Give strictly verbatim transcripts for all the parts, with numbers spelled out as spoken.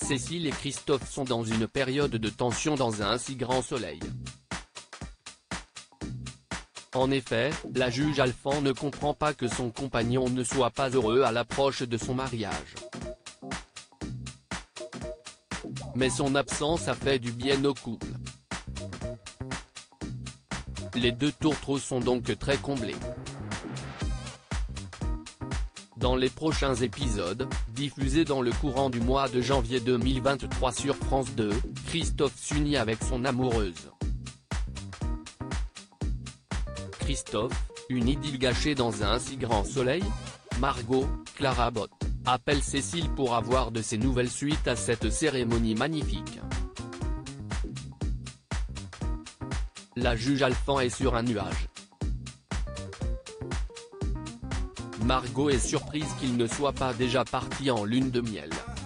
Cécile et Christophe sont dans une période de tension dans un si grand soleil. En effet, la juge Alphand ne comprend pas que son compagnon ne soit pas heureux à l'approche de son mariage. Mais son absence a fait du bien au couple. Les deux tourtereaux sont donc très comblés. Dans les prochains épisodes, diffusés dans le courant du mois de janvier deux mille vingt-trois sur France deux, Christophe s'unit avec son amoureuse. Christophe, une idylle gâchée dans un si grand soleil? Margot, Clara Botte, appelle Cécile pour avoir de ses nouvelles suite à cette cérémonie magnifique. La juge Alphand est sur un nuage. Margot est surprise qu'il ne soit pas déjà parti en lune de miel.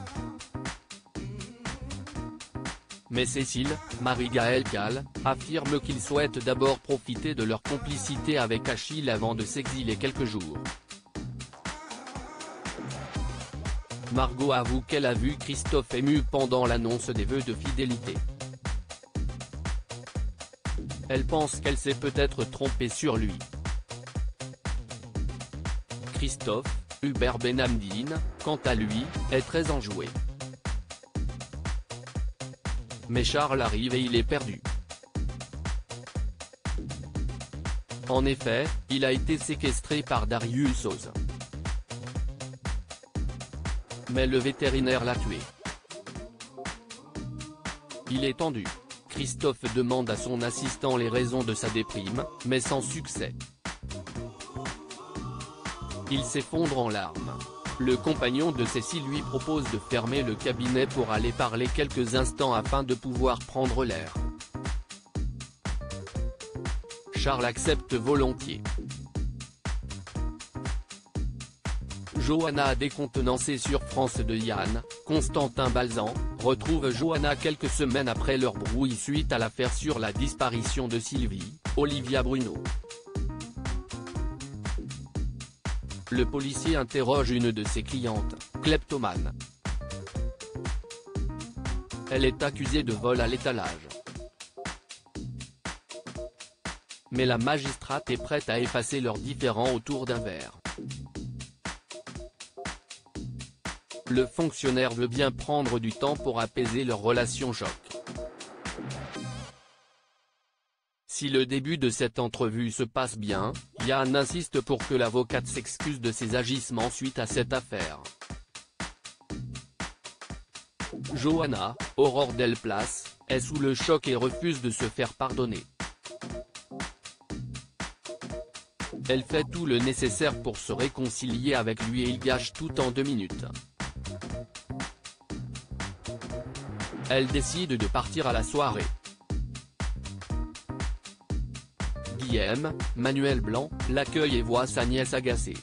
Mais Cécile, Marie-Gaëlle Calle, affirme qu'ils souhaitent d'abord profiter de leur complicité avec Achille avant de s'exiler quelques jours. Margot avoue qu'elle a vu Christophe ému pendant l'annonce des vœux de fidélité. Elle pense qu'elle s'est peut-être trompée sur lui. Christophe, Hubert Benhamdine, quant à lui, est très enjoué. Mais Charles arrive et il est perdu. En effet, il a été séquestré par Darius Oz. Mais le vétérinaire l'a tué. Il est tendu. Christophe demande à son assistant les raisons de sa déprime, mais sans succès. Il s'effondre en larmes. Le compagnon de Cécile lui propose de fermer le cabinet pour aller parler quelques instants afin de pouvoir prendre l'air. Charles accepte volontiers. Johanna décontenancée sur France deux. Yann, Constantin Balzan, retrouve Johanna quelques semaines après leur brouille suite à l'affaire sur la disparition de Sylvie, Olivia Bruno. Le policier interroge une de ses clientes, kleptomane. Elle est accusée de vol à l'étalage. Mais la magistrate est prête à effacer leurs différends autour d'un verre. Le fonctionnaire veut bien prendre du temps pour apaiser leur relation choc. Si le début de cette entrevue se passe bien, Yann insiste pour que l'avocate s'excuse de ses agissements suite à cette affaire. Johanna, Aurore Delplace, est sous le choc et refuse de se faire pardonner. Elle fait tout le nécessaire pour se réconcilier avec lui et il gâche tout en deux minutes. Elle décide de partir à la soirée. Guillaume, Manuel Blanc, l'accueille et voit sa nièce agacée.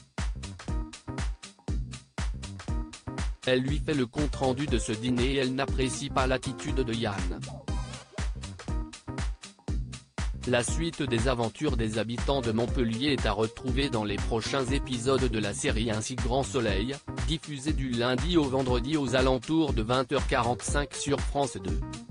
Elle lui fait le compte-rendu de ce dîner et elle n'apprécie pas l'attitude de Yann. La suite des aventures des habitants de Montpellier est à retrouver dans les prochains épisodes de la série Un si grand soleil, diffusée du lundi au vendredi aux alentours de vingt heures quarante-cinq sur France deux.